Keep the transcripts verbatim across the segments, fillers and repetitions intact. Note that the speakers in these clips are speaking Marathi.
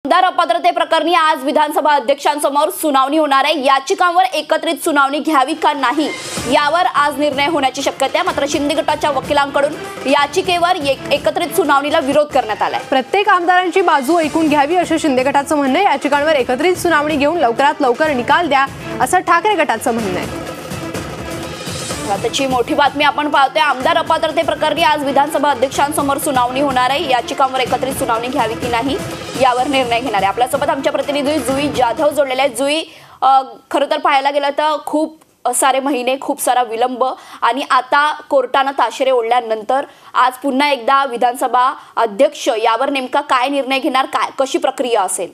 आमदार अपात्रतेप्रकरणी आज विधानसभा अध्यक्षांसमोर सुनावणी होणार आहे। याचिकांवर एकत्रित सुनावणी घ्यावी का नाही यावर आज निर्णय होण्याची शक्यता आहे। मात्र शिंदे गटाच्या वकिलांकडून याचिकेवर एकत्रित सुनावणीला विरोध करण्यात आलाय। प्रत्येक आमदारांची बाजू ऐकून घ्यावी असं शिंदे गटाचं म्हणणं आहे। याचिकांवर एकत्रित सुनावणी घेऊन लवकरात लवकर निकाल द्या असं ठाकरे गटाचं म्हणणं आहे। त्याची मोठी बातमी आपण पाहतोय। आमदार अपात्रते प्रकरणी आज विधानसभा अध्यक्षांसमोर सुनावणी होणार आहे। याचिकांवर एकत्रित सुनावणी घ्यावी की नाही यावर निर्णय घेणार आहे। आपल्यासोबत आमच्या प्रतिनिधी जुई जाधव जोडलेले आहेत। जुई, खरं तर पाहायला गेलं तर खूप सारे महिने, खूप सारा विलंब आणि आता कोर्टानं ताशेरे ओढल्यानंतर आज पुन्हा एकदा विधानसभा अध्यक्ष यावर नेमका काय निर्णय घेणार, काय कशी प्रक्रिया असेल?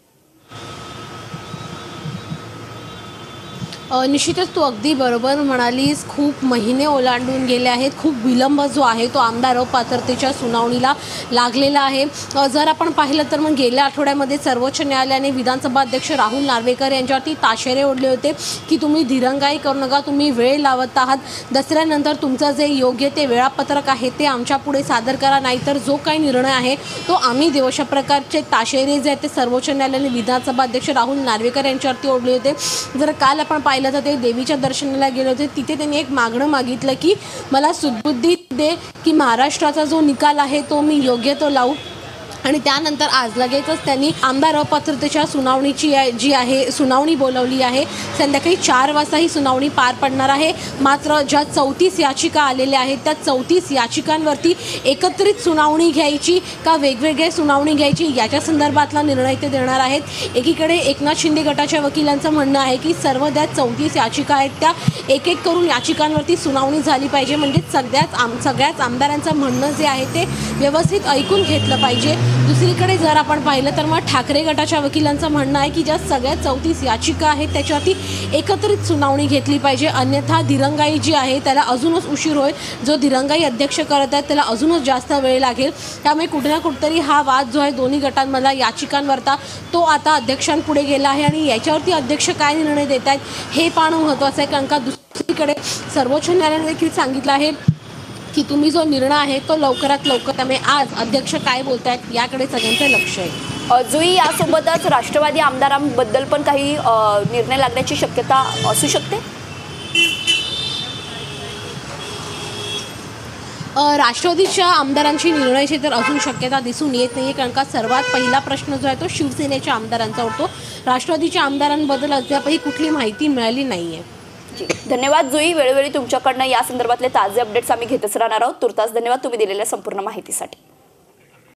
निश्चितच तू अगदी बरोबर म्हणालीस। खूप महिने ओलांडून गेले आहेत। खूप विलंब जो आहे तो आमदार अपात्रतेच्या सुनावणीला लागलेला आहे। जर आपण पाहिलं तर मग गेल्या आठवड्यामध्ये सर्वोच्च न्यायालयाने विधानसभा अध्यक्ष राहुल नार्वेकर यांच्यावरती ताशेरे ओढले होते की तुम्ही दिरंगाई करू नका, तुम्ही वेळ लावत आहात, दसऱ्यानंतर तुमचं जे योग्य ते वेळापत्रक आहे ते आमच्या पुढे सादर करा, नाहीतर जो काही निर्णय आहे तो आम्ही देऊ। अशा प्रकारचे ताशेरे जे आहेत ते सर्वोच्च न्यायालयाने विधानसभा अध्यक्ष राहुल नार्वेकर यांच्यावरती ओढले होते। जर काल आपण पाहिलं तर ते देवीच्या दर्शनाला गेले होते, तिथे त्यांनी एक मागणं मागितलं की मला सुदबुद्धी दे की महाराष्ट्राचा जो निकाल आहे तो मी योग्य तो लावू। आणि त्यानंतर आज लगेचच त्यांनी आमदार अपात्रतेच्या सुनावणीची जी आहे सुनावणी बोलवली आहे। संध्याकाळी चार वाजता ही सुनावणी पार पडणार आहे। मात्र ज्या चौतीस याचिका आलेल्या आहेत त्या चौतीस याचिकांवरती एकत्रित सुनावणी घ्यायची का वेगवेगळ्या सुनावणी घ्यायची याच्या संदर्भातला निर्णय ते देणार आहेत। एकीकडे एकनाथ शिंदे गटाच्या वकिलांचं म्हणणं आहे की सर्व त्या चौतीस याचिका आहेत त्या एक एक करून याचिकांवरती सुनावणी झाली पाहिजे, म्हणजे सगळ्याच आम सगळ्याच आमदारांचं म्हणणं जे आहे ते व्यवस्थित ऐकून घेतलं पाहिजे। दुसरीकडे जर आपण पाहिलं तर मग ठाकरे गटाच्या वकिलांचं म्हणणं आहे की ज्या सगळ्या चौतीस याचिका आहेत त्याच्यावरती एकत्रित सुनावणी घेतली पाहिजे, अन्यथा दिरंगाई जी आहे त्याला अजूनच उशीर होईल। जो दिरंगाई अध्यक्ष करत आहेत त्याला अजूनच जास्त वेळ लागेल। त्यामुळे कुठे ना कुठेतरी हा वाद जो आहे दोन्ही गटांमधला याचिकांवरता तो आता अध्यक्षांपुढे गेला आहे आणि याच्यावरती अध्यक्ष काय निर्णय देत आहेत हे पाहणं महत्त्वाचं आहे। कारण का दुसरीकडे सर्वोच्च न्यायालयाने देखील सांगितलं आहे की तुम्ही जो निर्णय आहे तो लवकरात लवकर, त्यामुळे आज अध्यक्ष काय बोलतायत याकडे सगळ्यांचं लक्ष आहे। जुई, यासोबतच राष्ट्रवादी आमदारांबद्दल पण काही निर्णय लागण्याची शक्यता असू शकते? राष्ट्रवादीच्या आमदारांची निर्णयाची तर अजून शक्यता दिसून येत नाही, कारण का सर्वात पहिला प्रश्न जो आहे तो शिवसेनेच्या आमदारांचा होतो। राष्ट्रवादीच्या आमदारांबद्दल अद्यापही कुठली माहिती मिळाली नाही आहे। धन्यवाद जुई, वेळोवेळी तुमच्याकडनं या संदर्भातले ताजे अपडेट्स आम्ही घेतच राहणार आहोत। तुर्तास धन्यवाद तुम्ही दिलेल्या संपूर्ण माहितीसाठी।